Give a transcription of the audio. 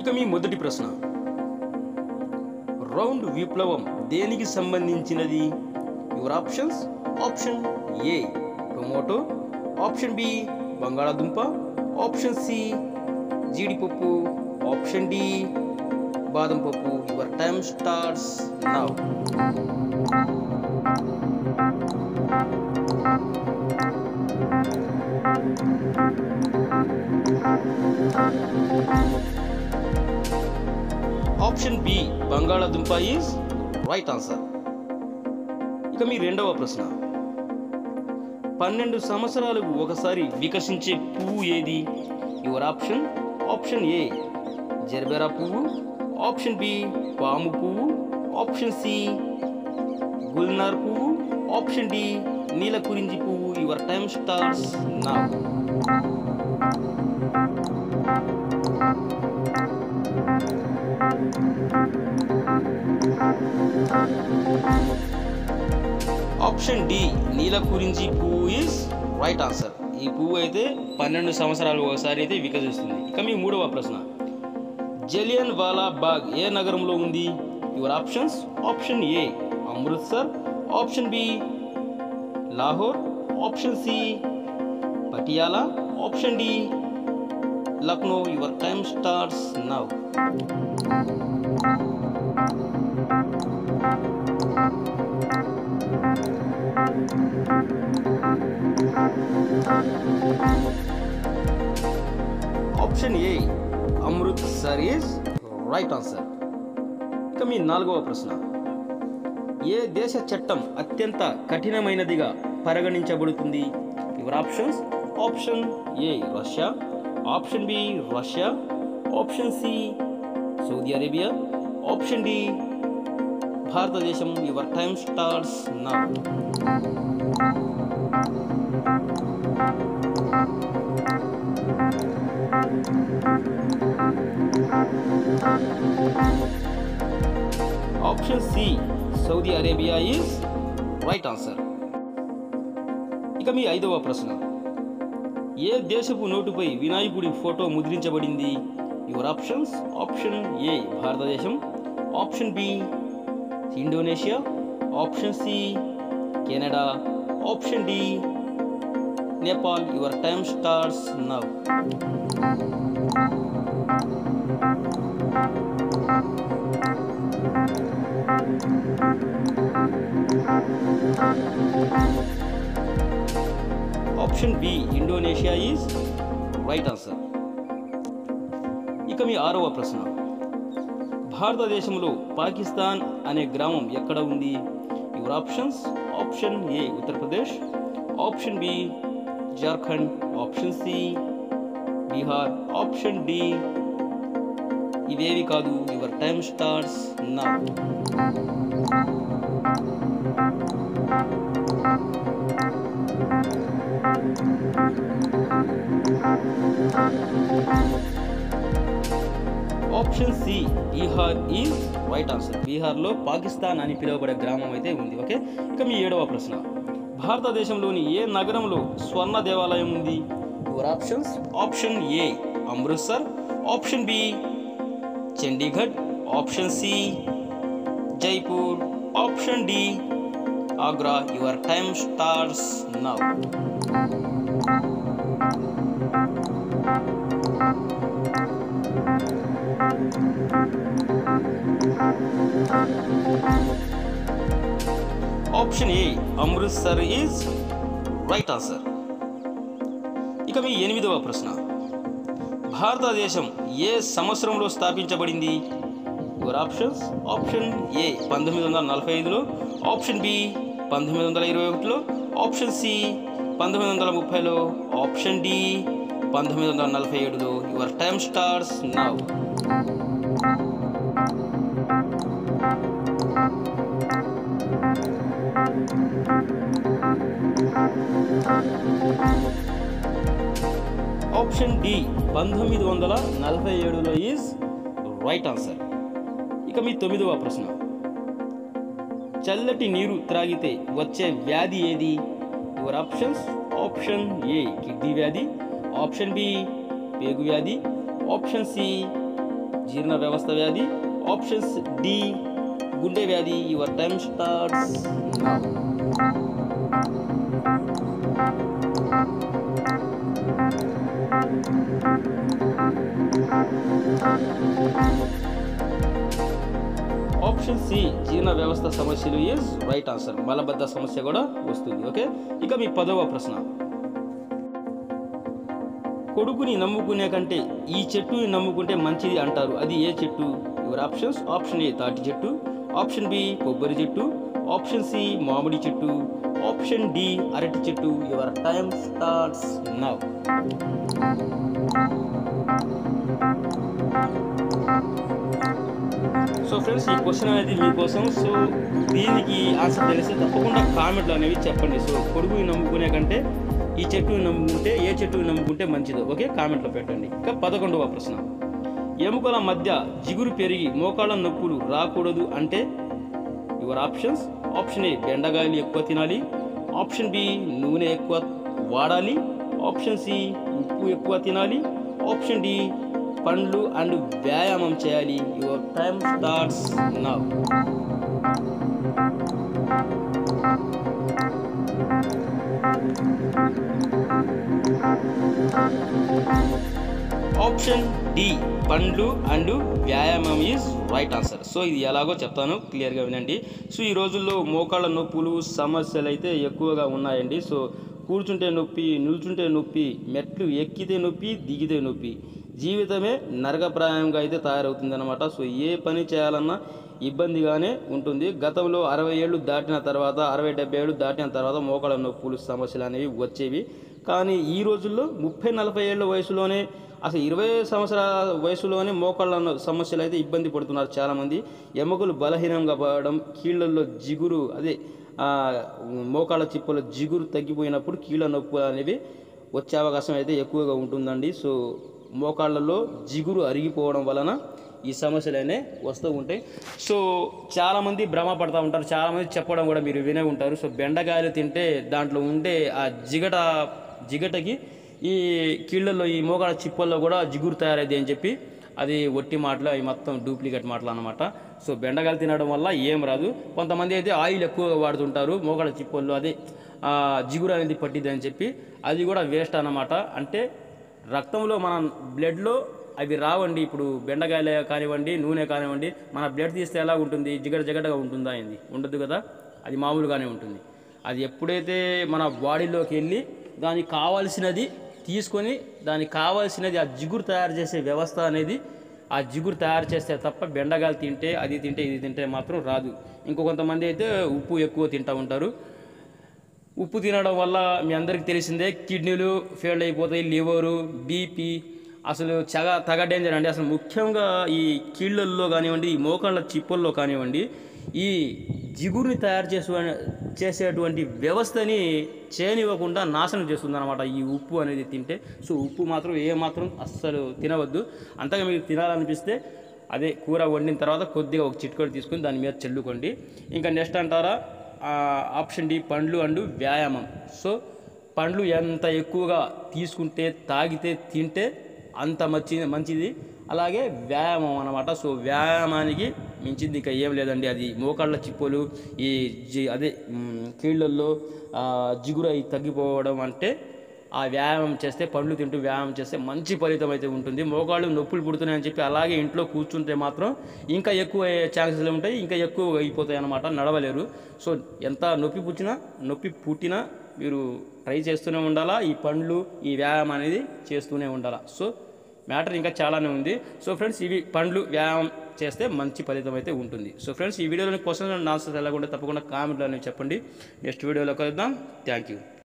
ఇక మీ మొదటి ప్రశ్న, రౌండ్ విప్లవం దేనికి సంబంధించినది? Your options: option A tomato, option B బంగాళాదుంప, ఆప్షన్ సి జీడిపప్పు, ఆప్షన్ డి బాదం పప్పు. Your time starts now. Option B బంగాళాదుంప ఈజ్ రైట్ ఆన్సర్. ఇక మీ రెండవ ప్రశ్న, 12 సంవత్సరాలకు ఒకసారి వికసించే పువ్వు ఏది? Your option: option A gerbera పువ్వు, ఆప్షన్ బి పాము పువ్వు, ఆప్షన్ సి గుల్నార్ పువ్వు, ఆప్షన్ డి నీలకురించి పువ్వు. Your time starts now. Option D నీలకురించి పువ్వు ఈజ్ రైట్ ఆన్సర్. ఈ పువ్వు అయితే 12 సంవత్సరాలు ఒకసారి అయితే వికసిస్తుంది. ఇక మీ మూడవ ప్రశ్న, జలియన్ వాలా బాగ్ ఏ నగరంలో ఉంది? Your options: option A Amritsar, option B Lahore, option C Patiala, option D Lucknow. Your time starts now. Option A Amritsar is right answer. ఇక మీ నాలుగవ ప్రశ్న, ఏ దేశ చట్టం అత్యంత కఠినమైనదిగా పరిగణించబడుతుంది? Your options: option A Russia, option B Russia, option C Saudi Arabia, option D భారతదేశం. Your time starts now. Option C Saudi Arabia is right answer. ఇక మీ ఐదవ ప్రశ్న, ఏ దేశపు నోటుపై వినాయకుడి ఫోటో ముద్రించబడింది? యువర్ ఆప్షన్స్: ఆప్షన్ ఏ భారతదేశం, option B Indonesia, option C Canada, option D Nepal. Your time starts now. Option B Indonesia is right answer. ఇక మీ ఆరవ ప్రశ్న, భారతదేశంలో పాకిస్తాన్ అనే గ్రామం ఎక్కడ ఉంది? Your options: option A Uttar Pradesh, option B Jharkhand, option C Bihar, option D ఇవేవి కాదు. Your time starts now. Option C Bihar is right answer. బీహార్లో పాకిస్తాన్ అని పిలువబడే గ్రామం అయితే ఉంది. ఓకే. ఇక మీ ఏడవ ప్రశ్న, భారతదేశంలోని ఏ నగరంలో స్వర్ణ దేవాలయం ఉంది? Your options: option A Amritsar, option B Chandigarh, option C Jaipur, option D Agra. Your time starts now. Option A Amritsar is right answer. ఇక మీ ఎనిమిదవ ప్రశ్న, భారతదేశం ఏ సంవత్సరంలో స్థాపించబడింది? యువర్ ఆప్షన్స్: ఆప్షన్ ఏ 1945లో, ఆప్షన్ బి 1921లో, ఆప్షన్ సి 1930లో, ఆప్షన్ డి 1947లో. Your time starts now. Option D 1947లో ఈజ్ రైట్ ఆన్సర్. ఇక మీ తొమ్మిదవ ప్రశ్న, చల్లటి నీరు త్రాగితే వచ్చే వ్యాధి ఏది? Your options: option A kidney వ్యాధి, ఆప్షన్ బి పేగు వ్యాధి, ఆప్షన్ సి జీర్ణ వ్యవస్థ వ్యాధి, ఆప్షన్స్ డి గుండె వ్యాధి. Your time starts now. Option C జీర్ణ వ్యవస్థ సమస్యలు ఈజ్ రైట్ ఆన్సర్. మలబద్ధ సమస్య కూడా వస్తుంది. ఓకే, ఇక మీ 10వ ప్రశ్న. కొడుకుని నమ్ముకునే కంటే ఈ చెట్టుని నమ్ముకుంటే మంచిది అంటారు, అది ఏ చెట్టు? Your options. ఆప్షన్ ఏ తాటి చెట్టు, ఆప్షన్ బి కొబ్బరి చెట్టు, ఆప్షన్ సి మామిడి చెట్టు, ఆప్షన్ డి అరటి చెట్టు. Your time starts now. So friends, ఈ క్వశ్చన్ అనేది మీకోసం. సో దీనికి ఆన్సర్ తెలిస్తే తప్పకుండా కామెంట్లు అనేవి చెప్పండి. సో కొడుకుని నమ్ముకునే కంటే ఈ చెట్టుని నమ్ముకుంటే ఏ చెట్టుని నమ్ముకుంటే మంచిదో ఓకే కామెంట్లో పెట్టండి. ఇక 11వ ప్రశ్న. ఎముకల మధ్య జిగురు పెరిగి మోకాళ్ళ నొప్పులు రాకూడదు అంటే? Your options. ఆప్షన్ ఏ బెండకాయలు ఎక్కువ తినాలి, ఆప్షన్ బి నూనె ఎక్కువ వాడాలి, ఆప్షన్ సి ఉప్పు ఎక్కువ తినాలి, ఆప్షన్ డి పండ్లు అండ్ వ్యాయామం చేయాలి. Your time starts now. Option D పండ్లు అండ్ వ్యాయామం ఈజ్ రైట్ ఆన్సర్. సో ఇది ఎలాగో చెప్తాను, క్లియర్గా వినండి. సో ఈ రోజుల్లో మోకాళ్ళ నొప్పులు సమస్యలు అయితే ఎక్కువగా ఉన్నాయండి. సో కూర్చుంటే నొప్పి, నిల్చుంటే నొప్పి, మెట్లు ఎక్కితే నొప్పి, దిగితే నొప్పి, జీవితమే నరకప్రాయంగా అయితే తయారవుతుందన్నమాట. సో ఏ పని చేయాలన్నా ఇబ్బందిగానే ఉంటుంది. గతంలో 60 ఏళ్ళు దాటిన తర్వాత, 60-70 ఏళ్ళు దాటిన తర్వాత మోకాళ్ళ నొప్పులు సమస్యలు అనేవి వచ్చేవి. కానీ ఈ రోజుల్లో 30-40 ఏళ్ళ వయసులోనే, అసలు 20 సంవత్సరాల వయసులోనే మోకాళ్ళ సమస్యలు అయితే ఇబ్బంది పడుతున్నారు చాలామంది. ఎముకలు బలహీనంగా పడడం, కీళ్ళల్లో జిగురు, అదే మోకాళ్ళ చిప్పల జిగురు తగ్గిపోయినప్పుడు కీళ్ళ నొప్పులు అనేవి వచ్చే అవకాశం అయితే ఎక్కువగా ఉంటుందండి. సో మోకాళ్ళలో జిగురు అరిగిపోవడం వలన ఈ సమస్యలనే వస్తూ ఉంటాయి. సో చాలామంది భ్రమ పడుతూ ఉంటారు, చాలామంది చెప్పడం కూడా మీరు వినే ఉంటారు. సో బెండకాయలు తింటే దాంట్లో ఉండే ఆ జిగటకి ఈ కీళ్ళల్లో, ఈ మోకాళ్ళ చిప్పల్లో కూడా జిగురు తయారైంది అని చెప్పి అది ఒట్టి మాటలు, అవి మొత్తం డూప్లికేట్ మాటలు అన్నమాట. సో బెండకాయలు తినడం వల్ల ఏం రాదు. కొంతమంది అయితే ఆయిల్ ఎక్కువగా వాడుతుంటారు మోకాళ్ళ చిప్పల్లో, అదే జిగురు అనేది పట్టిద్ది అని చెప్పి, అది కూడా వేస్ట్ అన్నమాట. అంటే రక్తంలో మన బ్లడ్లో అవి రావండి. ఇప్పుడు బెండకాయలే కానివ్వండి, నూనె కానివ్వండి, మన బ్లడ్ తీస్తే ఎలా ఉంటుంది? జిగటగా ఉంటుందా? అయింది ఉండదు కదా, అది మామూలుగానే ఉంటుంది. అది ఎప్పుడైతే మన బాడీలోకి వెళ్ళి దానికి కావాల్సినది తీసుకొని, దానికి కావాల్సినది ఆ జిగురు తయారు చేసే వ్యవస్థ అనేది, ఆ జిగురు తయారు చేస్తే తప్ప బెండకాయలు తింటే, అది తింటే, ఇది తింటే మాత్రం రాదు. కొంతమంది అయితే ఉప్పు ఎక్కువ తింటూ ఉంటారు. ఉప్పు తినడం వల్ల మీ అందరికీ తెలిసిందే, కిడ్నీలు ఫెయిల్ అయిపోతాయి, లివరు, బీపీ, అసలు తగ డేంజర్ అండి. అసలు ముఖ్యంగా ఈ కీళ్ళల్లో కానివ్వండి, ఈ మోకాళ్ళ చిప్పల్లో కానివ్వండి, ఈ జిగురుని తయారు చేసేటువంటి వ్యవస్థని చేయనివ్వకుండా నాశనం చేస్తుంది అనమాట ఈ ఉప్పు అనేది తింటే. సో ఉప్పు మాత్రం ఏమాత్రం అస్సలు తినవద్దు. అంతగా మీకు తినాలనిపిస్తే అదే కూర వండిన తర్వాత కొద్దిగా ఒక చిటికెడు తీసుకొని దాని మీద చల్లుకోండి. ఇంకా నెక్స్ట్ అంటారా, ఆప్షన్ డి పండ్లు అండ్ వ్యాయామం. సో పండ్లు ఎంత ఎక్కువగా తీసుకుంటే, తాగితే, తింటే అంత మంచిది. అలాగే వ్యాయామం అన్నమాట. సో వ్యాయామానికి మించింది ఇంకా ఏం లేదండి. అది మోకాళ్ళ చిప్పలు, ఈ అదే కీళ్ళల్లో జిగురు అయి తగ్గిపోవడం అంటే ఆ వ్యాయామం చేస్తే, పండ్లు తింటూ వ్యాయామం చేస్తే మంచి ఫలితం అయితే ఉంటుంది. మోకాళ్ళు నొప్పులు పుడుతున్నాయని చెప్పి అలాగే ఇంట్లో కూర్చుంటే మాత్రం ఇంకా ఎక్కువ ఛాన్సెస్లు ఉంటాయి, ఇంకా ఎక్కువ అయిపోతాయి అన్నమాట, నడవలేరు. సో ఎంత నొప్పి పుట్టినా మీరు ట్రై చేస్తూనే ఉండాలా, ఈ పండ్లు, ఈ వ్యాయామం అనేది చేస్తూనే ఉండాలా. సో మ్యాటర్ ఇంకా చాలానే ఉంది. సో ఫ్రెండ్స్, ఇవి పండ్లు, వ్యాయామం చేస్తే మంచి ఫలితం అయితే ఉంటుంది. సో ఫ్రెండ్స్, ఈ వీడియోలోని క్వశ్చన్స్ అండ్ ఆన్సర్స్ ఎలా ఉంటే తప్పకుండా కామెంట్లో అనేవి చెప్పండి. నెక్స్ట్ వీడియోలో కలుద్దాం. Thank you.